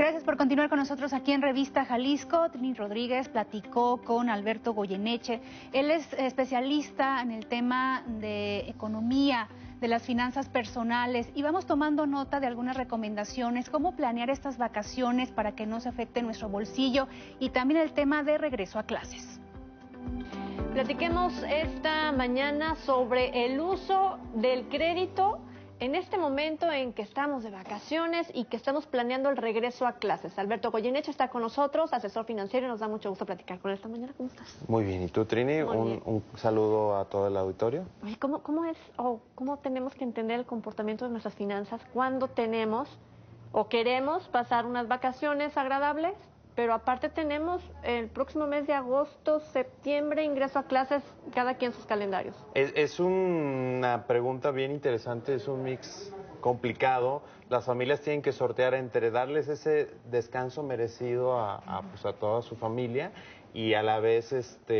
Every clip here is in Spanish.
Gracias por continuar con nosotros aquí en Revista Jalisco. Trini Rodríguez platicó con Alberto Goyeneche. Él es especialista en el tema de economía, de las finanzas personales, y vamos tomando nota de algunas recomendaciones, cómo planear estas vacaciones para que no se afecte nuestro bolsillo, y también el tema de regreso a clases. Platiquemos esta mañana sobre el uso del crédito en este momento en que estamos de vacaciones y que estamos planeando el regreso a clases. Alberto Goyeneche está con nosotros, asesor financiero, y nos da mucho gusto platicar con él esta mañana. ¿Cómo estás? Muy bien. ¿Y tú, Trini? Un saludo a todo el auditorio. Oye, ¿cómo tenemos que entender el comportamiento de nuestras finanzas cuando tenemos o queremos pasar unas vacaciones agradables, pero aparte tenemos el próximo mes de agosto, septiembre, ingreso a clases, cada quien sus calendarios? Es una pregunta bien interesante, es un mix complicado. Las familias tienen que sortear entre darles ese descanso merecido a toda su familia y a la vez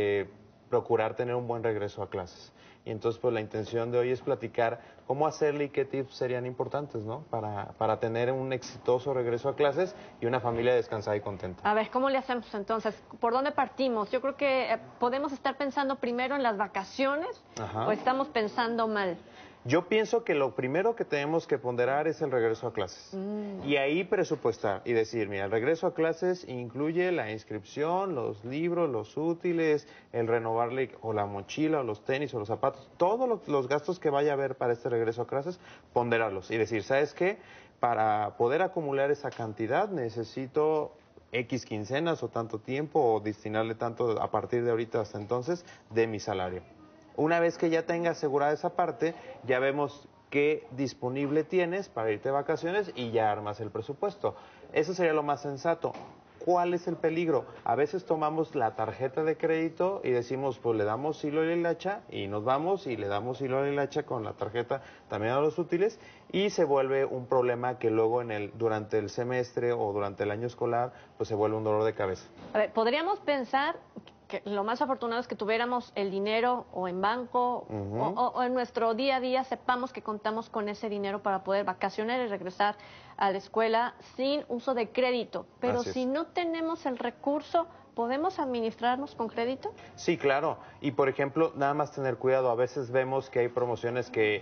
procurar tener un buen regreso a clases. Y entonces, pues la intención de hoy es platicar cómo hacerle y qué tips serían importantes, ¿no? Para tener un exitoso regreso a clases y una familia descansada y contenta. A ver, ¿cómo le hacemos entonces? ¿Por dónde partimos? Yo creo que podemos estar pensando primero en las vacaciones. Ajá. ¿O estamos pensando mal? Yo pienso que lo primero que tenemos que ponderar es el regreso a clases. Y ahí presupuestar y decir, mira, el regreso a clases incluye la inscripción, los libros, los útiles, el renovarle o la mochila o los tenis o los zapatos, todos los gastos que vaya a haber para este regreso a clases, ponderarlos y decir, ¿sabes qué? Para poder acumular esa cantidad necesito X quincenas o tanto tiempo o destinarle tanto a partir de ahorita hasta entonces de mi salario. Una vez que ya tengas asegurada esa parte, ya vemos qué disponible tienes para irte de vacaciones y ya armas el presupuesto. Eso sería lo más sensato. ¿Cuál es el peligro? A veces tomamos la tarjeta de crédito y decimos, pues le damos hilo y hilacha y nos vamos y le damos hilo y hilacha con la tarjeta también a los útiles y se vuelve un problema que luego durante el semestre o durante el año escolar pues se vuelve un dolor de cabeza. A ver, podríamos pensar que lo más afortunado es que tuviéramos el dinero o en banco o en nuestro día a día sepamos que contamos con ese dinero para poder vacacionar y regresar a la escuela sin uso de crédito. Pero si no tenemos el recurso, ¿podemos administrarnos con crédito? Sí, claro. Y por ejemplo, nada más tener cuidado. A veces vemos que hay promociones que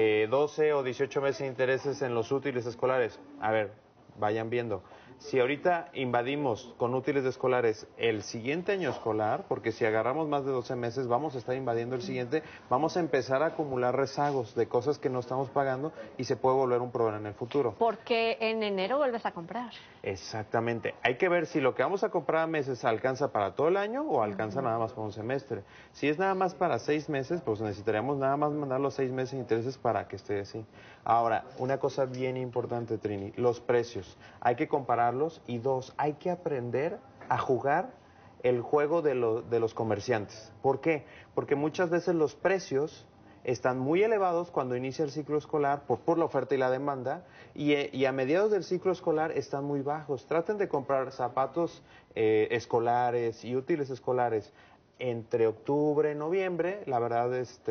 12 o 18 meses de intereses en los útiles escolares. A ver, vayan viendo. Si ahorita invadimos con útiles escolares el siguiente año escolar, porque si agarramos más de 12 meses vamos a estar invadiendo el siguiente, vamos a empezar a acumular rezagos de cosas que no estamos pagando y se puede volver un problema en el futuro. Porque en enero vuelves a comprar. Exactamente. Hay que ver si lo que vamos a comprar a meses alcanza para todo el año o alcanza nada más para un semestre. Si es nada más para 6 meses, pues necesitaríamos nada más mandar los 6 meses de intereses para que esté así. Ahora, una cosa bien importante, Trini, los precios. Hay que compararlos y dos, hay que aprender a jugar el juego de los comerciantes. ¿Por qué? Porque muchas veces los precios están muy elevados cuando inicia el ciclo escolar por la oferta y la demanda y a mediados del ciclo escolar están muy bajos. Traten de comprar zapatos escolares y útiles escolares entre octubre y noviembre. La verdad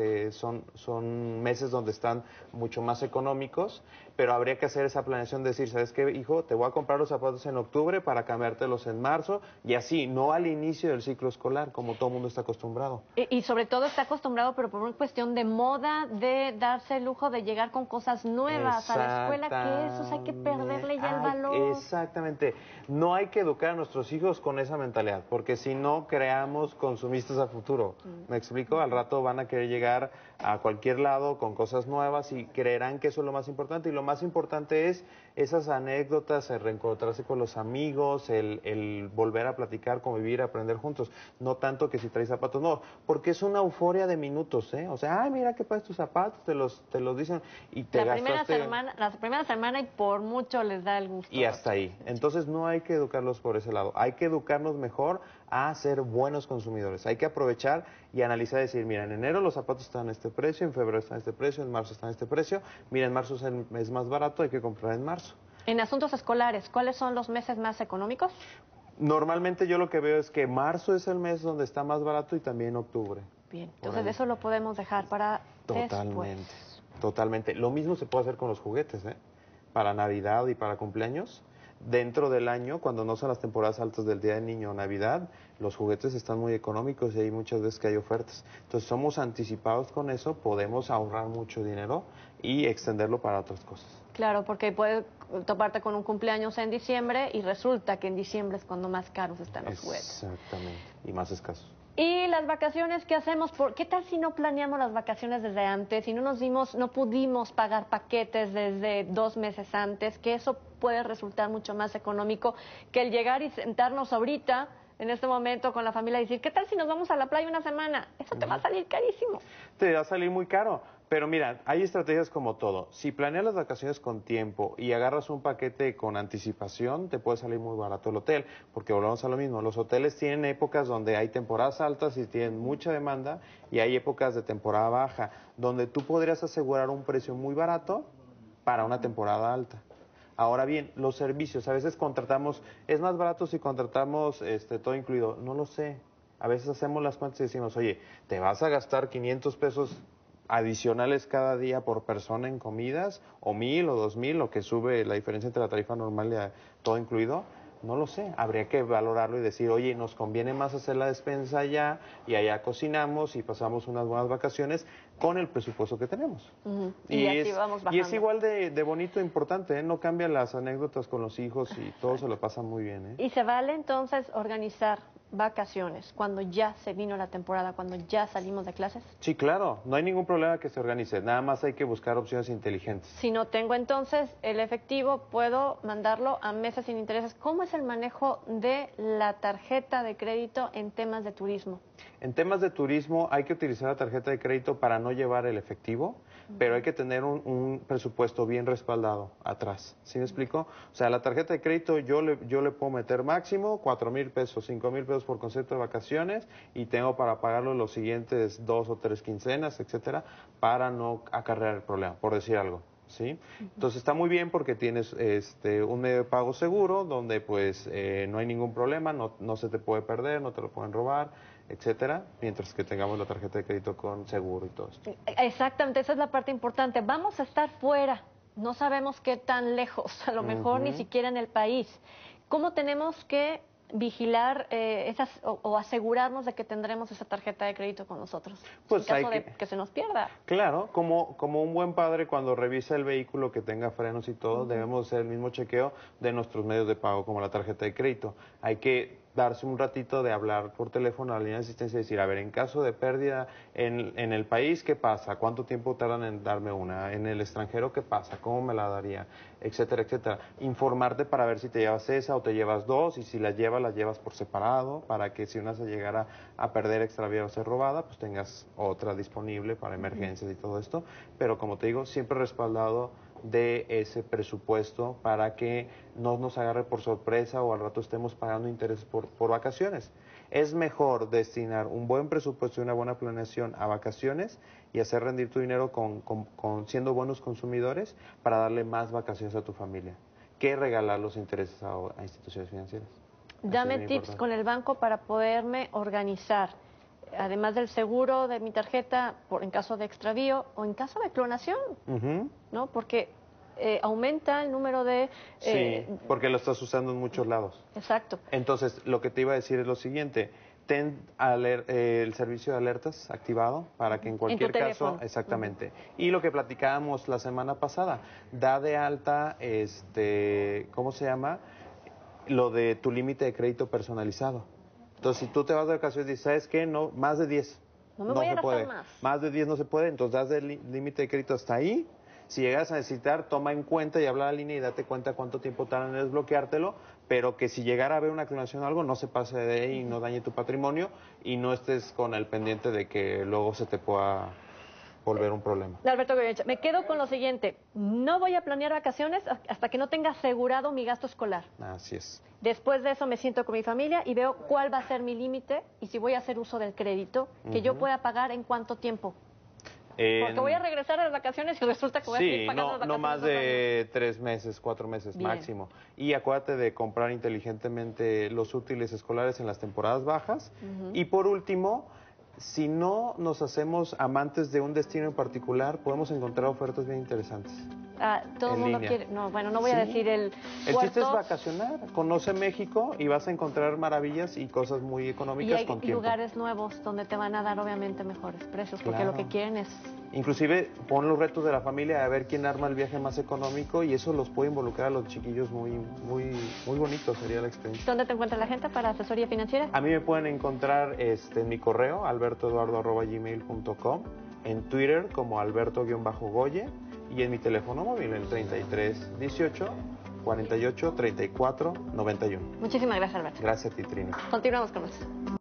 son meses donde están mucho más económicos, pero habría que hacer esa planeación de decir, ¿sabes qué, hijo? Te voy a comprar los zapatos en octubre para cambiártelos en marzo y así, no al inicio del ciclo escolar, como todo el mundo está acostumbrado. Y sobre todo está acostumbrado, pero por una cuestión de moda, de darse el lujo de llegar con cosas nuevas a la escuela, que esos hay que perderle ya el valor. Exactamente. No hay que educar a nuestros hijos con esa mentalidad, porque si no creamos consumistas a futuro. ¿Me explico? Al rato van a querer llegar a cualquier lado con cosas nuevas y creerán que eso es lo más importante. Y lo más importante es esas anécdotas, el reencontrarse con los amigos, el volver a platicar, convivir, aprender juntos. No tanto que si traes zapatos, no, porque es una euforia de minutos, ¿eh? O sea, ay, mira que pagas tus zapatos, te los dicen y te gastaste... La primera semana y por mucho les da el gusto. Y hasta ahí. Entonces no hay que educarlos por ese lado. Hay que educarnos mejor a ser buenos consumidores. Hay que aprovechar y analizar y decir, mira, en enero los zapatos están a este precio, en febrero están a este precio, en marzo están a este precio. Mira, en marzo es el mes más barato, hay que comprar en marzo. En asuntos escolares, ¿cuáles son los meses más económicos? Normalmente yo lo que veo es que marzo es el mes donde está más barato y también octubre. Bien, entonces eso lo podemos dejar para Totalmente. Lo mismo se puede hacer con los juguetes, ¿eh? Para Navidad y para cumpleaños. dentro del año, cuando no son las temporadas altas del Día del Niño o Navidad, los juguetes están muy económicos y hay muchas veces que hay ofertas. Entonces somos anticipados con eso, podemos ahorrar mucho dinero y extenderlo para otras cosas. Claro, porque puedes toparte con un cumpleaños en diciembre y resulta que en diciembre es cuando más caros están los juguetes. Exactamente, y más escasos. Y las vacaciones, ¿qué hacemos? ¿Qué tal si no planeamos las vacaciones desde antes y no pudimos pagar paquetes desde 2 meses antes? Que eso puede resultar mucho más económico que el llegar y sentarnos ahorita, en este momento, con la familia y decir, ¿qué tal si nos vamos a la playa una semana? Eso te va a salir carísimo. Te va a salir muy caro. Pero mira, hay estrategias como todo. Si planeas las vacaciones con tiempo y agarras un paquete con anticipación, te puede salir muy barato el hotel, porque volvemos a lo mismo. Los hoteles tienen épocas donde hay temporadas altas y tienen mucha demanda, y hay épocas de temporada baja, donde tú podrías asegurar un precio muy barato para una temporada alta. Ahora bien, los servicios, a veces contratamos, es más barato si contratamos todo incluido. No lo sé. A veces hacemos las cuentas y decimos, oye, te vas a gastar 500 pesos adicionales cada día por persona en comidas, o 1,000 o 2,000, lo que sube la diferencia entre la tarifa normal y todo incluido. No lo sé, habría que valorarlo y decir, oye, nos conviene más hacer la despensa allá y allá cocinamos y pasamos unas buenas vacaciones con el presupuesto que tenemos. Y así vamos bajando. Y es igual de bonito e importante, ¿eh? No cambian las anécdotas con los hijos y todo se lo pasa muy bien, ¿eh? Y se vale entonces organizar vacaciones cuando ya se vino la temporada, cuando ya salimos de clases. Sí, claro, no hay ningún problema que se organice, nada más hay que buscar opciones inteligentes. Si no tengo entonces el efectivo, puedo mandarlo a meses sin intereses. ¿Cómo es el manejo de la tarjeta de crédito en temas de turismo? En temas de turismo hay que utilizar la tarjeta de crédito para no llevar el efectivo, pero hay que tener un presupuesto bien respaldado atrás. ¿Sí me explico? O sea, la tarjeta de crédito yo le puedo meter máximo 4,000 pesos, 5,000 pesos por concepto de vacaciones y tengo para pagarlo los siguientes 2 o 3 quincenas, etcétera, para no acarrear el problema, por decir algo. ¿Sí? Entonces está muy bien porque tienes un medio de pago seguro donde pues no hay ningún problema, no se te puede perder, no te lo pueden robar, etcétera, mientras que tengamos la tarjeta de crédito con seguro y todo esto. Exactamente, esa es la parte importante. Vamos a estar fuera, no sabemos qué tan lejos, a lo mejor ni siquiera en el país. ¿Cómo tenemos que vigilar o asegurarnos de que tendremos esa tarjeta de crédito con nosotros Pues en caso de que se nos pierda? Claro, como un buen padre cuando revisa el vehículo que tenga frenos y todo, debemos hacer el mismo chequeo de nuestros medios de pago como la tarjeta de crédito. Hay que darse un ratito de hablar por teléfono a la línea de asistencia y decir, a ver, en caso de pérdida en el país, ¿qué pasa? ¿Cuánto tiempo tardan en darme una? ¿En el extranjero qué pasa? ¿Cómo me la daría? Etcétera, etcétera. Informarte para ver si te llevas esa o te llevas dos, y si las llevas por separado, para que si una se llegara a perder, extraviar o ser robada, pues tengas otra disponible para emergencias y todo esto. Pero como te digo, siempre respaldado de ese presupuesto para que no nos agarre por sorpresa o al rato estemos pagando intereses por vacaciones. Es mejor destinar un buen presupuesto y una buena planeación a vacaciones y hacer rendir tu dinero siendo buenos consumidores para darle más vacaciones a tu familia que regalar los intereses a instituciones financieras. Dame tips importante. con el banco para poderme organizar, además del seguro de mi tarjeta en caso de extravío o en caso de clonación, ¿no? Porque aumenta el número de... Sí, porque lo estás usando en muchos lados. Exacto. Entonces, lo que te iba a decir es lo siguiente. Ten el servicio de alertas activado para que en cualquier caso, exactamente. Y lo que platicábamos la semana pasada, da de alta, ¿cómo se llama? Lo de tu límite de crédito personalizado. Entonces, si tú te vas de vacaciones y dices, ¿sabes qué? No, más de 10. No me voy a gastar puede. más. Más de 10 no se puede, entonces das el límite de crédito hasta ahí. Si llegas a necesitar, toma en cuenta y habla a la línea y date cuenta cuánto tiempo tardan en desbloqueártelo, pero que si llegara a haber una clonación o algo, no se pase de ahí y no dañe tu patrimonio y no estés con el pendiente de que luego se te pueda volver un problema. Alberto Goyeneche, me quedo con lo siguiente. No voy a planear vacaciones hasta que no tenga asegurado mi gasto escolar. Así es. Después de eso me siento con mi familia y veo cuál va a ser mi límite y si voy a hacer uso del crédito que yo pueda pagar en cuánto tiempo. Porque voy a regresar a las vacaciones y resulta que voy a seguir pagando las vacaciones. No más de 3 meses, 4 meses Bien. máximo. Y acuérdate de comprar inteligentemente los útiles escolares en las temporadas bajas. Y por último, si no nos hacemos amantes de un destino en particular, podemos encontrar ofertas bien interesantes. todo el mundo quiere. No, bueno, no voy a decir el puerto. El chiste es vacacionar. Conoce México y vas a encontrar maravillas y cosas muy económicas con tiempo. Y lugares nuevos donde te van a dar obviamente mejores precios, porque lo que quieren es... Inclusive pon los retos de la familia a ver quién arma el viaje más económico y eso los puede involucrar a los chiquillos muy bonito sería la experiencia. ¿Dónde te encuentra la gente para asesoría financiera? A mí me pueden encontrar en mi correo albertoeduardo@gmail.com, en Twitter como alberto-goye y en mi teléfono móvil en 33 18 48 34 91. Muchísimas gracias, Alberto. Gracias a ti, Trini. Continuamos con nosotros.